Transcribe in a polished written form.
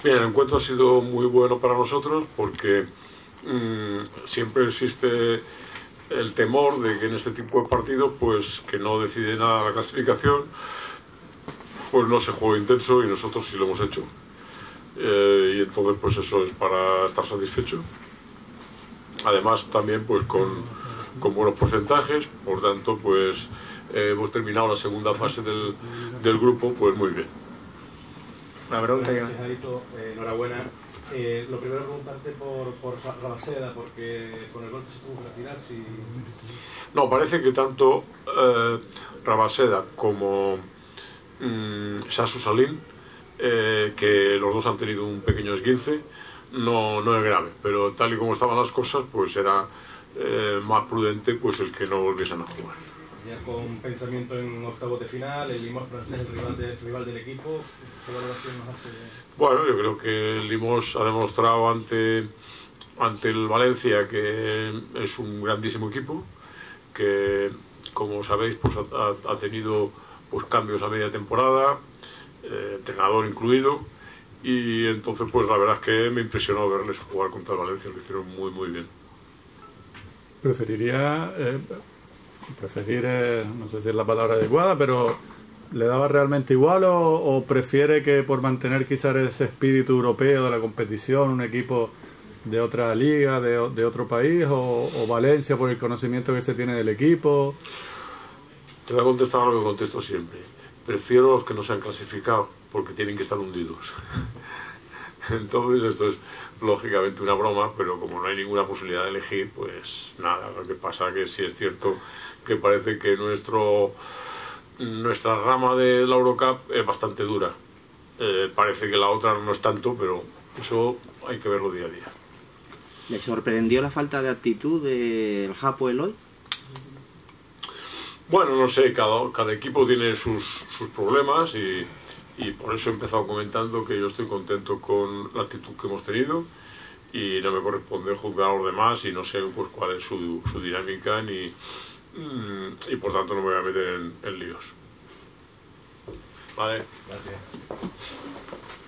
Bien, el encuentro ha sido muy bueno para nosotros porque siempre existe el temor de que en este tipo de partidos, pues que no decide nada la clasificación, pues no se juega intenso, y nosotros sí lo hemos hecho. Y entonces pues eso es para estar satisfecho. Además también pues con buenos porcentajes, por tanto pues hemos terminado la segunda fase del grupo pues muy bien. Una pregunta que... enhorabuena. Lo primero preguntarte por Rabaseda, porque con el gol que se tuvo que retirar, si... No, parece que tanto Rabaseda como Sasu Salín, que los dos han tenido un pequeño esguince, no es grave, pero tal y como estaban las cosas, pues era más prudente pues el que no volviesen a jugar. Ya con pensamiento en octavos de final, el Limos francés, el rival del equipo, ¿qué valoración nos hace? Bueno, yo creo que el Limos ha demostrado ante el Valencia que es un grandísimo equipo, que como sabéis pues ha tenido pues cambios a media temporada, entrenador incluido, y entonces pues la verdad es que me impresionó verles jugar contra el Valencia, lo hicieron muy bien. Preferiría no sé si es la palabra adecuada, pero ¿le daba realmente igual o prefiere que por mantener quizás ese espíritu europeo de la competición, un equipo de otra liga, de otro país, o Valencia por el conocimiento que se tiene del equipo? Te voy a contestar a lo que contesto siempre. Prefiero los que no se han clasificado, porque tienen que estar hundidos. Entonces esto es lógicamente una broma, pero como no hay ninguna posibilidad de elegir, pues nada. Lo que pasa que sí es cierto que parece que nuestra rama de la Eurocup es bastante dura. Parece que la otra no es tanto, pero eso hay que verlo día a día. ¿Le sorprendió la falta de actitud del Hapoel hoy? Bueno, no sé, cada equipo tiene sus problemas, y por eso he empezado comentando que yo estoy contento con la actitud que hemos tenido, y no me corresponde juzgar a los demás, y no sé pues cuál es su dinámica, y por tanto no me voy a meter en líos. Vale. Gracias.